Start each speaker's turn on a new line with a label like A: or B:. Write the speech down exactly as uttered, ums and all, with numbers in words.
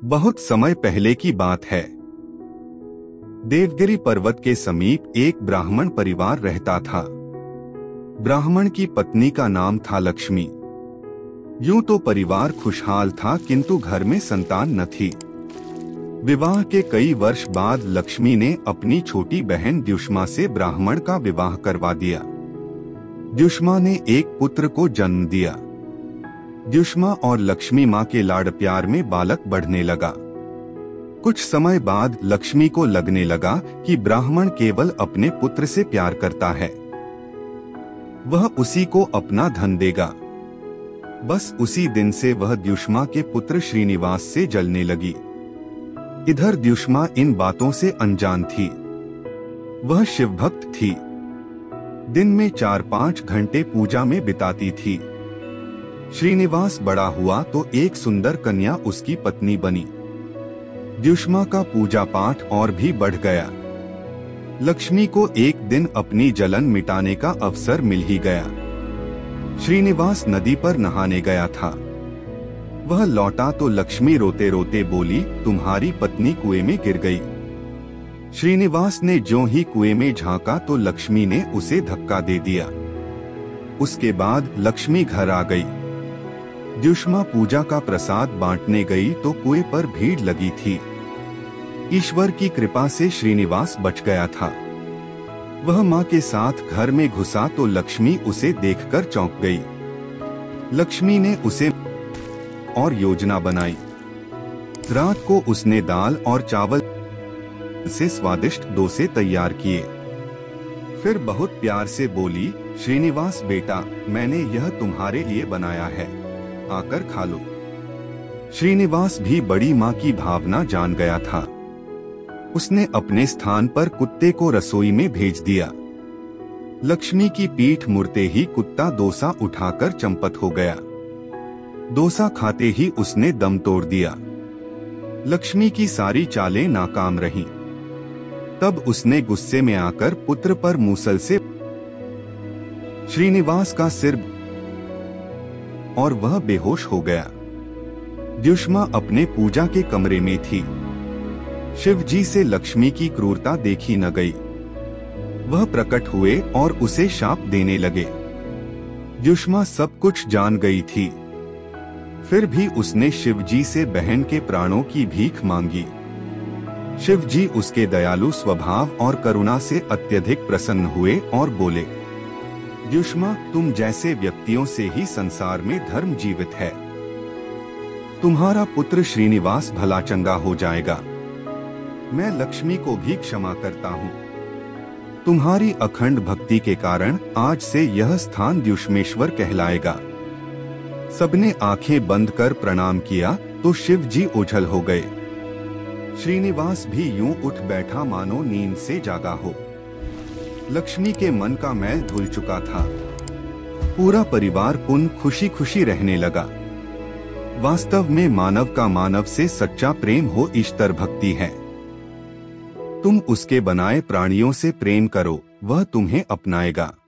A: बहुत समय पहले की बात है। देवगिरी पर्वत के समीप एक ब्राह्मण परिवार रहता था। ब्राह्मण की पत्नी का नाम था लक्ष्मी। यूं तो परिवार खुशहाल था, किंतु घर में संतान न थी। विवाह के कई वर्ष बाद लक्ष्मी ने अपनी छोटी बहन द्युष्मा से ब्राह्मण का विवाह करवा दिया। द्युष्मा ने एक पुत्र को जन्म दिया। द्युष्मा और लक्ष्मी माँ के लाड़ प्यार में बालक बढ़ने लगा। कुछ समय बाद लक्ष्मी को लगने लगा कि ब्राह्मण केवल अपने पुत्र से प्यार करता है, वह उसी को अपना धन देगा। बस उसी दिन से वह द्युष्मा के पुत्र श्रीनिवास से जलने लगी। इधर द्युष्मा इन बातों से अनजान थी। वह शिवभक्त थी। दिन में चार पांच घंटे पूजा में बिताती थी। श्रीनिवास बड़ा हुआ तो एक सुंदर कन्या उसकी पत्नी बनी। द्युष्मा का पूजा पाठ और भी बढ़ गया। लक्ष्मी को एक दिन अपनी जलन मिटाने का अवसर मिल ही गया। श्रीनिवास नदी पर नहाने गया था। वह लौटा तो लक्ष्मी रोते रोते बोली, तुम्हारी पत्नी कुएं में गिर गई। श्रीनिवास ने ज्यों ही कुएं में झांका तो लक्ष्मी ने उसे धक्का दे दिया। उसके बाद लक्ष्मी घर आ गई। द्युष्मा पूजा का प्रसाद बांटने गई तो कुएं पर भीड़ लगी थी। ईश्वर की कृपा से श्रीनिवास बच गया था। वह मां के साथ घर में घुसा तो लक्ष्मी उसे देखकर चौंक गई। लक्ष्मी ने उसे और योजना बनाई। रात को उसने दाल और चावल से स्वादिष्ट डोसे तैयार किए। फिर बहुत प्यार से बोली, श्रीनिवास बेटा, मैंने यह तुम्हारे लिए बनाया है, आकर खा लो। श्रीनिवास भी बड़ी माँ की भावना जान गया था। उसने अपने स्थान पर कुत्ते को रसोई में भेज दिया। लक्ष्मी की पीठ मुड़ते ही कुत्ता डोसा उठाकर चंपत हो गया। डोसा खाते ही उसने दम तोड़ दिया। लक्ष्मी की सारी चालें नाकाम रहीं। तब उसने गुस्से में आकर पुत्र पर मूसल से श्रीनिवास का सिर और वह बेहोश हो गया। द्युष्मा अपने पूजा के कमरे में थी। शिव जी से लक्ष्मी की क्रूरता देखी न गई। वह प्रकट हुए और उसे शाप देने लगे। द्युष्मा सब कुछ जान गई थी। फिर भी उसने शिव जी से बहन के प्राणों की भीख मांगी। शिव जी उसके दयालु स्वभाव और करुणा से अत्यधिक प्रसन्न हुए और बोले, द्युष्मा, तुम जैसे व्यक्तियों से ही संसार में धर्म जीवित है। तुम्हारा पुत्र श्रीनिवास भला चंगा हो जाएगा। मैं लक्ष्मी को भी क्षमा करता हूँ। तुम्हारी अखंड भक्ति के कारण आज से यह स्थान द्युष्मेश्वर कहलाएगा। सबने आंखें बंद कर प्रणाम किया तो शिव जी ओझल हो गए। श्रीनिवास भी यूं उठ बैठा मानो नींद से जागा हो। लक्ष्मी के मन का मैल धुल चुका था। पूरा परिवार पुनः खुशी खुशी रहने लगा। वास्तव में मानव का मानव से सच्चा प्रेम हो ईश्वर भक्ति है। तुम उसके बनाए प्राणियों से प्रेम करो, वह तुम्हें अपनाएगा।